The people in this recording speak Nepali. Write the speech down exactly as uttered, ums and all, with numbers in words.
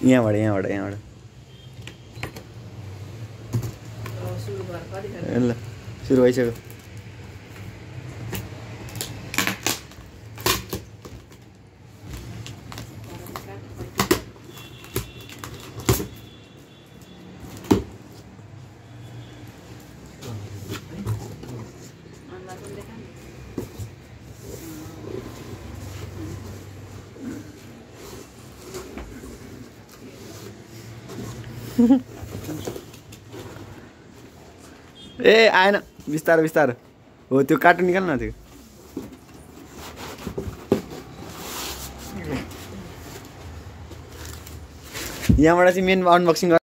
यहाँबाट यहाँबाट यहाँबाट ल सुरु भइसक्यो। ए आएन बिस्तारो बिस्तारो हो त्यो कार्टुन निकाल न त्यो यहाँबाट चाहिँ मेन अनबक्सिङ